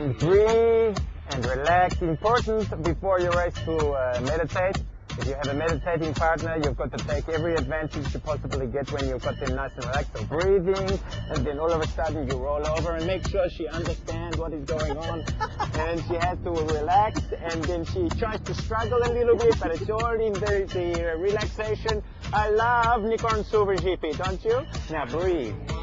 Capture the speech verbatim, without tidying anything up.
And breathe and relax. Important before you race to uh, meditate. If you have a meditating partner, you've got to take every advantage you possibly get when you've got them nice and relaxed. So breathing, and then all of a sudden you roll over and make sure she understands what is going on. And she has to relax, and then she tries to struggle a little bit, but it's all in the, the relaxation. I love Nikorn Super G P, don't you? Now breathe.